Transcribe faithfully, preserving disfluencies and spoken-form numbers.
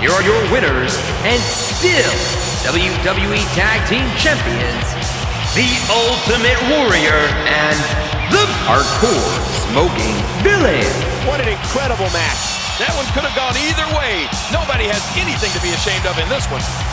here are your winners and still W W E Tag Team Champions, The Ultimate Warrior and the Hardcore Smoking Villain. What an incredible match. That one could have gone either way. Nobody has anything to be ashamed of in this one.